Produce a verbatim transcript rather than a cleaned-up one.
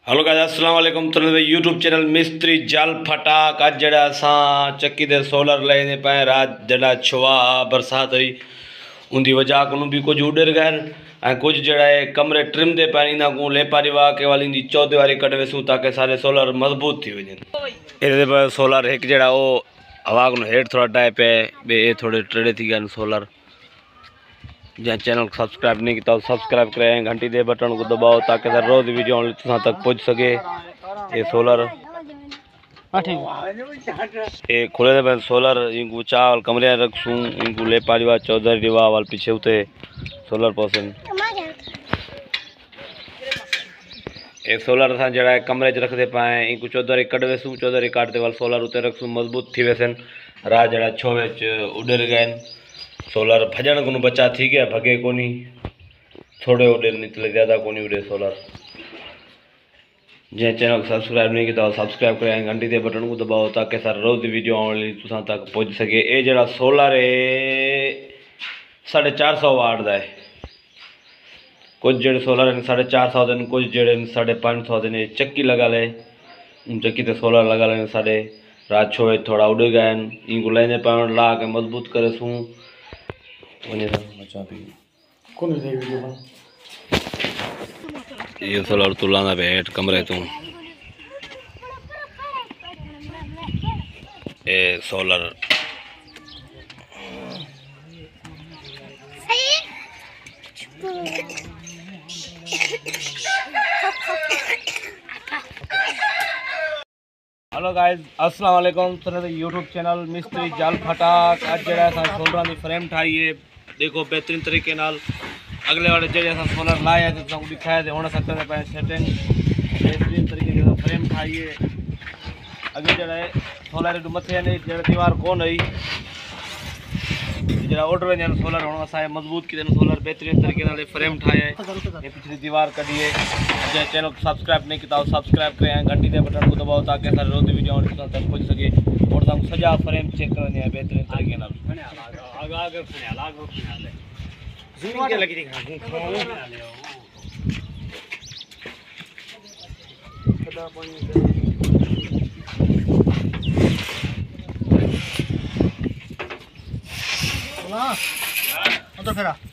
Hello guys अस्सलाम वालेकुम। तो यूट्यूब चैनल मिस्त्री जाल फटाक अज जड़ा असा चक्की दे सोलर लेने पाए रात जड़ा छुआ बरसात हुई उनकी वजह को भी कुछ उडर गए कुछ जड़ा है कमरे ट्रिम दे पाए इन्हों को ले पारी वाह के वाली दी चौदहवारी कट वेसू ताकि सारे सोलर मजबूत थी वजन ये सोलर एक जड़ा वो हवा को हेठ थोड़ा टाइप है बे थोड़े टेढ़े थी गए सोलर। जहाँ चैनल को सब्सक्राइब नहीं किया तो सब्सक्राइब करें, घंटी दे बटन को दबाओ ताकि सर रोज वीडियो तुहां तक पहुँच सके। ये सोलर ये खुले दे सोलर इनको चावल कमरे रखसूँ इनको ले पारिवा चौधरी रिवा वाल पीछे उते सोलर पोसन ये सोलर असा जरा कमरे च रखते पाए इनको चौधरी कट वेसूँ चौधरी काटते वाल सोलर उते रखसूँ मजबूत थी वैसन रात जरा छो उडर गए सोलर भजन को बचा थी गया भगे कोनी थोड़े उड़े निकले ज़्यादा कोनी उड़े सोलर। जै चैनल को सब्सक्राइब नहीं किया सब्सक्राइब करें, घंटी दे बटन को दबाओ ताकि सर रोज वीडियो आने तुसां तक पहुँच सके। ये जरा सोलर है साढ़े चार सौ वाट का है, कुछ जड़े सोलर हैं साढ़े चार सौ दिन कुछ जड़े साढ़े पाँच सौ दिन। चक्की लगा ले चक्की ते सोलर लगा लें साढ़े रात छो थोड़ा उड़ गए इनको लेने पाए ला के मजबूत करे सूँ ये सोलर तुलाना बैठ कमरे तू ये सोलर हेलो गाइस अस्सलाम वालेकुम। तो यूट्यूब चैनल मिस्त्री जाल फटाक अज जरा सोलर की फ्रेम ठाई है देखो बेहतरीन तरीके नाल अगले वाले जड़े अस सोलर लाए तो तुमको दिखाया थे होना सकते पे सेटिंग बेहतरीन तरीके से फ्रेम ठाइए अगे जरा सोलर मथे ने जरा दीवार कौन आई जरा ऑर्डर वे सोलर होना असा मजबूत की सोलर बेहतरीन तरीके नाल फ्रेम ठाया है पिछली दीवार कटिए। जो चैनल को सब्सक्राइब नहीं किया सब्सक्राइब करें, घंटी के बटन को दबाओ ताकि सारे रोज वीडियो तक पहुँच सके और तुम सजा फ्रेम चेक करने हैं बेहतरीन तरीके नाल अंदर फेरा